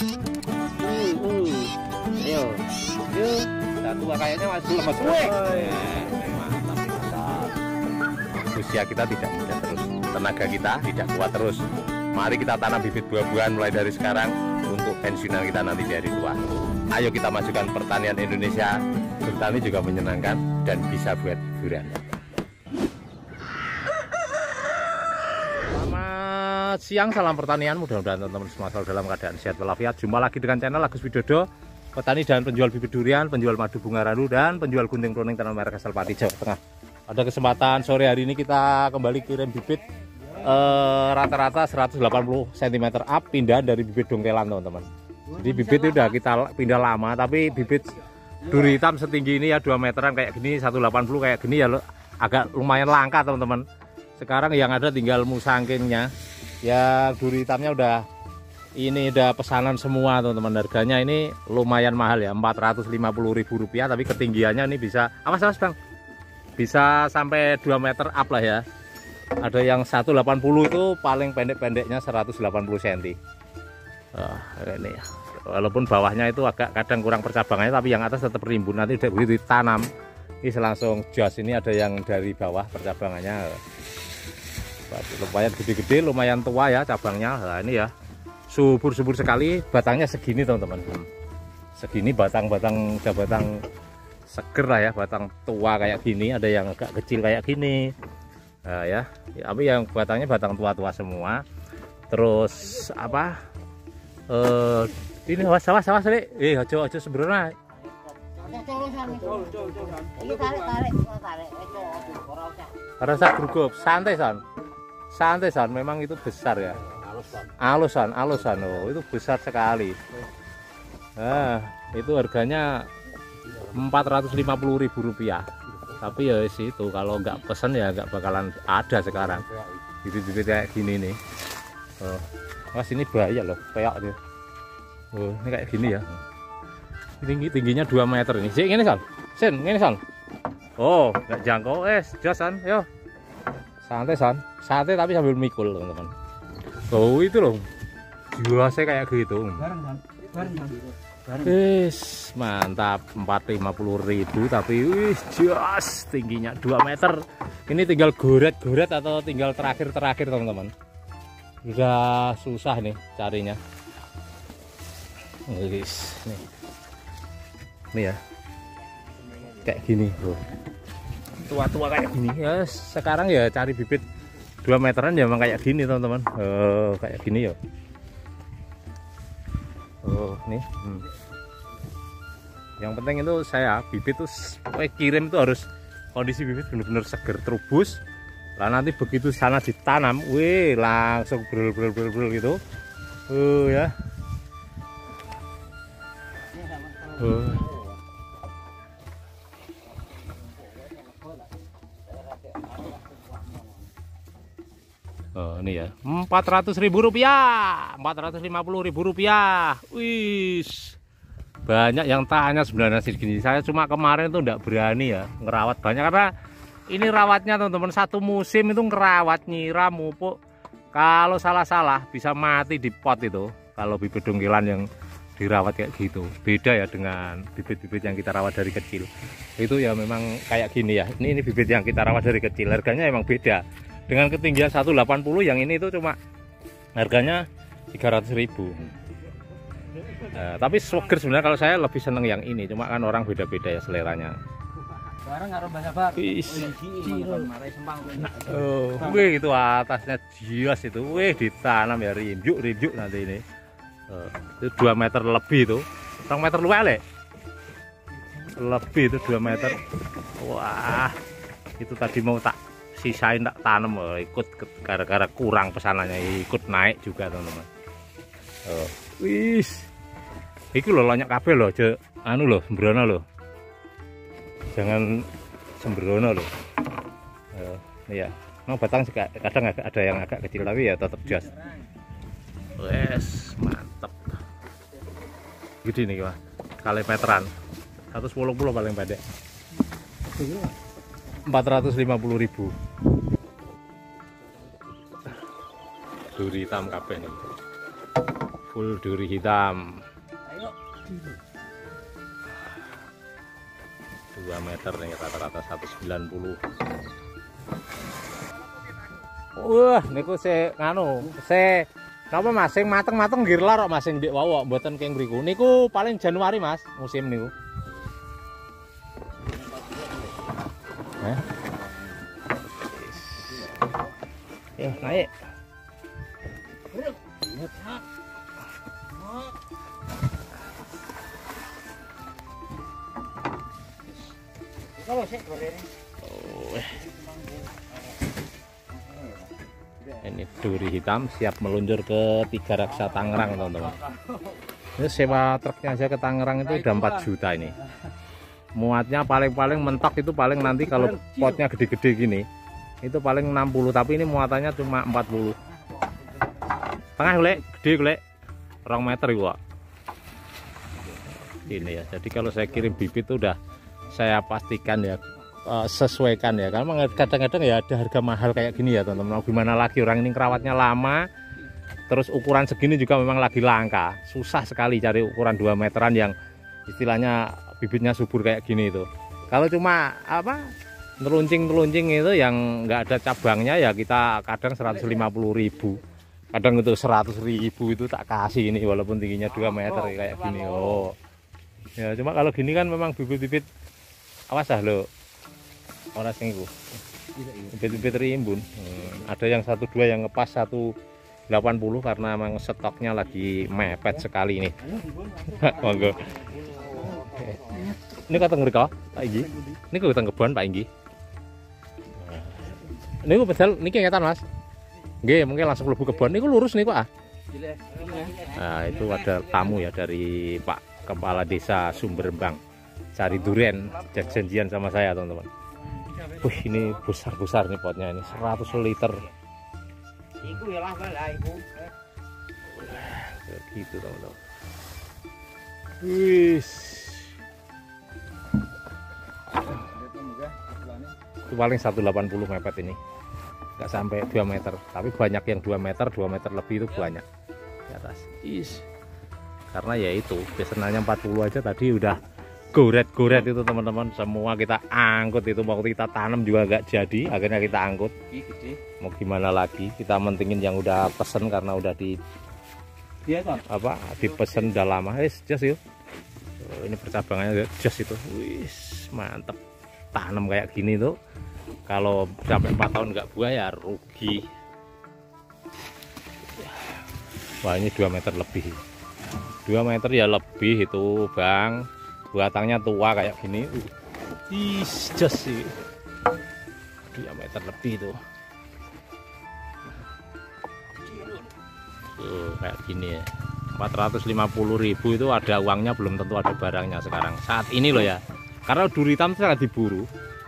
Ayo, yuk. Satu kayaknya masih lemas. Mantap. Usia kita tidak muda terus, tenaga kita tidak kuat terus. Mari kita tanam bibit buah-buahan mulai dari sekarang untuk pensiunan kita nanti di hari tua. Ayo kita majukan pertanian Indonesia. Bertani juga menyenangkan dan bisa buat hiburan. Selamat siang, salam pertanian. Mudah-mudahan teman-teman semua selalu dalam keadaan sehat walafiat. Jumpa lagi dengan channel Agus Widodo, petani dan penjual bibit durian, penjual madu bunga randu, dan penjual gunting pruning tanaman merek asal Pati, Jawa Tengah. Pada kesempatan sore hari ini kita kembali kirim bibit rata-rata 180 cm up, pindah dari bibit dongkelan teman-teman. Jadi bibit itu udah kita pindah lama, tapi bibit duri hitam setinggi ini ya 2 meteran kayak gini, 180 kayak gini ya agak lumayan langka teman-teman. Sekarang yang ada tinggal musangkingnya. Ya duri hitamnya udah pesanan semua teman-teman. Harganya ini lumayan mahal ya, Rp450.000, tapi ketinggiannya ini bisa Bang? Bisa sampai 2 meter up lah ya. Ada yang 180 itu paling pendek-pendeknya 180 cm. Ini walaupun bawahnya itu agak kadang kurang percabangannya, tapi yang atas tetap rimbun. Nanti udah begitu ditanam ini langsung jos. Ini ada yang dari bawah percabangannya lumayan gede-gede, lumayan tua ya cabangnya. Nah ini ya subur-subur sekali, batangnya segini teman-teman. Segini batang seger lah ya, batang tua kayak gini. Ada yang agak kecil kayak gini. Nah ya, tapi yang batangnya batang tua-tua semua. Terus apa? Ini awas sih. Aja sembrono. Rasa grup, santai san, memang itu besar ya. Alusan. Oh, itu besar sekali. Nah, itu harganya Rp450.000. Tapi ya itu kalau nggak pesen ya nggak bakalan ada sekarang. Bibit-bibit kayak gini nih. Mas ini bahaya loh, peok dia. Oh, ini kayak gini ya. Tingginya 2 meter ini. Sik ngene San. Ngene San. Oh, nggak jangkau. Jos San, yo. Santai tapi sambil mikul teman-teman. Oh, itu loh. Juasnya kayak gitu. Mantap, Rp450.000, tapi jos tingginya 2 meter. Ini tinggal goret-goret atau tinggal terakhir teman-teman. Udah susah nih carinya. Nih ya, kayak gini bro, tua-tua kayak gini ya. Sekarang ya cari bibit 2 meteran ya memang kayak gini teman-teman. Kayak gini ya. Nih yang penting itu saya bibit tuh kirim itu harus kondisi bibit bener-bener seger, terubus. Lah nanti begitu sana ditanam, langsung brul gitu. Ya. Ini ya Rp400.000, Rp450.000. Wis, banyak yang tanya sebenarnya segini. Saya cuma kemarin tuh enggak berani ya ngerawat banyak, karena ini rawatnya teman-teman satu musim itu ngerawat, nyiram, pupuk. Kalau salah-salah bisa mati di pot itu. Kalau bibit dongkelan yang dirawat kayak gitu beda ya dengan bibit-bibit yang kita rawat dari kecil. Itu ya memang kayak gini ya. Ini bibit yang kita rawat dari kecil, harganya emang beda. Dengan ketinggian 180, yang ini itu cuma harganya Rp300.000. Tapi seger sebenarnya, kalau saya lebih seneng yang ini. Cuma kan orang beda-beda ya seleranya. Itu atasnya jias itu, ditanam ya rimjuk nanti ini. Itu 2 meter lebih tuh, 2 meter luwek lebih itu 2 meter. Wah, itu tadi mau tak sisain tak tanam, ikut gara-gara kurang pesanannya, ikut naik juga teman-teman. Iki loh banyak kabel loh, sembrono loh. Jangan sembrono loh. Iya, memang batang kadang ada yang agak kecil, tapi ya tetap jos. Mantap. Gede nih Mas, kali meteran 110 paling pendek. Rp450.000. Duri hitam kabeh nih. full duri hitam. 2 meter nih, rata-rata 190. Wah, niku nganu, napa Mas sing mateng-mateng nggih lara Mas sing ndek wau mboten keng mriku. Niku paling Januari Mas musim niku. Naik. Ini duri hitam siap meluncur ke Tiga Raksa Tangerang teman-teman. Ini sewa truknya aja ke Tangerang itu udah 4 juta ini. Muatnya paling-paling mentok itu paling nanti kalau potnya gede-gede gini itu paling 60, tapi ini muatannya cuma 40. Tengah golek, gede golek 2 meter gua. Ini ya. Jadi kalau saya kirim bibit itu udah saya pastikan ya sesuaikan ya, karena kadang-kadang ya ada harga mahal kayak gini ya teman-teman. Gimana lagi, orang ini kerawatnya lama, terus ukuran segini juga memang lagi langka. Susah sekali cari ukuran 2 meteran yang istilahnya bibitnya subur kayak gini itu. Kalau cuma apa teruncing itu yang nggak ada cabangnya ya kita kadang 150.000, kadang itu 100.000 itu tak kasih ini walaupun tingginya 2 meter kayak gini. Oh ya, cuma kalau gini kan memang bibit-bibit awas ah lo orang singgu bibit-bibit rimbun. Ada yang 12 yang ngepas 180 karena memang stoknya lagi mepet sekali ini. Monggo. Ini kata ngerika Pak Inggi, ini kata kebun Pak Inggi. Ini gue pedal, ini kengetan Mas. Nggih, mungkin langsung lebu kebun. Ini lurus nih kok ah. Nah, itu ada tamu ya dari Pak Kepala Desa Sumberembang. Cari durian, janjian sama saya teman-teman. Wih, ini besar-besar nih potnya ini, 100 liter. Gitu teman-teman. Wih. Itu paling 180 mepet ini, nggak sampai 2 meter, tapi banyak yang 2 meter lebih itu banyak di atas. Karena ya itu pesanannya 40 aja tadi udah goret-goret itu teman-teman, semua kita angkut itu, mau kita tanam juga nggak jadi, akhirnya kita angkut. Mau gimana lagi, kita mentingin yang udah pesen karena udah dipesen udah lama. Just yuk, ini percabangannya just itu, wis mantep. Tanam kayak gini tuh kalau sampai 4 tahun nggak buah ya rugi. Wah, ini 2 meter lebih, 2 meter ya lebih itu Bang, batangnya tua kayak gini. Just sih 2 meter lebih tuh. Kayak gini ya, 450.000 itu ada uangnya, belum tentu ada barangnya sekarang saat ini loh ya. Karena duri hitam sangat diburu,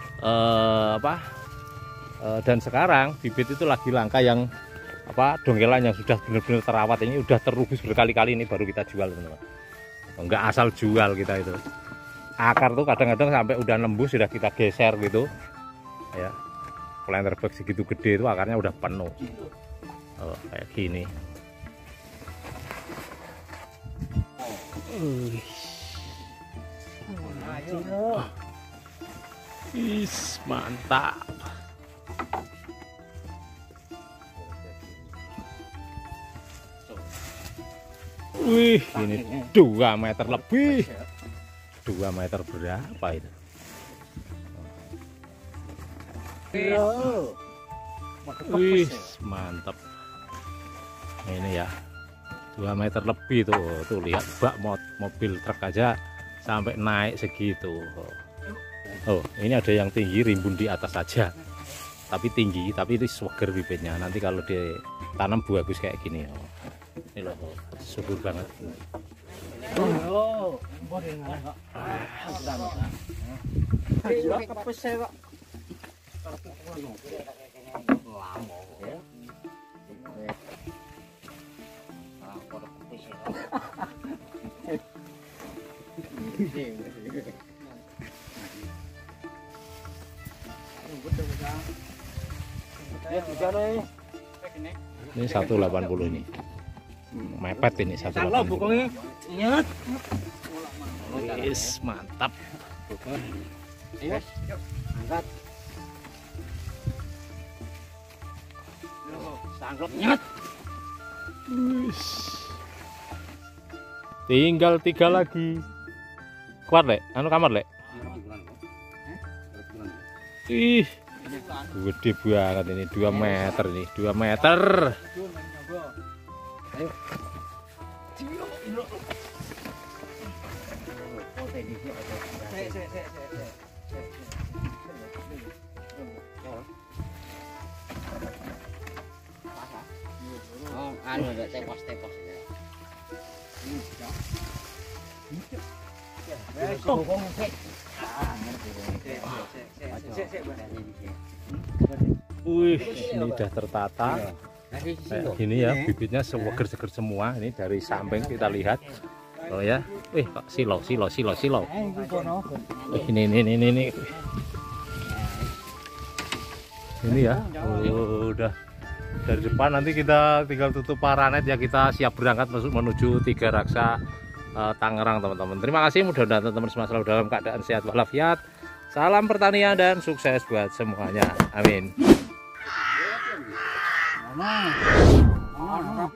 dan sekarang bibit itu lagi langka yang dongkelan yang sudah benar-benar terawat. Ini udah terubus berkali-kali, ini baru kita jual teman-teman. Enggak asal jual kita itu. Akar tuh kadang-kadang sampai udah nembus sudah kita geser gitu, ya. Planter bag segitu gede itu akarnya udah penuh. Oh, kayak gini. Mantap. Wih, ini 2 meter lebih. 2 meter berapa itu? Wih, mantap. Ini ya 2 meter lebih tuh lihat bak mobil truk aja sampai naik segitu. Oh, ini ada yang tinggi rimbun di atas saja, tapi tinggi, tapi itu seger bibitnya. Nanti kalau ditanam bagus kayak gini. Ini loh, subur banget. Ini 180 ini. mepet ini satu Kalau pokoknya ingat. Wis, mantap. Ayo, angkat. Sanggup nyet. Wis. Tinggal 3 lagi. Kuat, Lek? Anu kamar, Lek? Ih. Gede banget ini, 2 meter ini, 2 meter. Ayo. Oh, anu ada tepos-tepos ya. Wih, ini udah tertata. Kayak gini ya, bibitnya seger-seger semua. Ini dari samping kita lihat. Oh ya, wih kok silo. Ini. Ini ya, udah dari depan. Nanti kita tinggal tutup paranet ya, kita siap berangkat menuju Tiga Raksa Tangerang teman-teman. Terima kasih, mudah-mudahan teman-teman semua selalu dalam keadaan sehat walafiat. Salam pertanian dan sukses buat semuanya. Amin.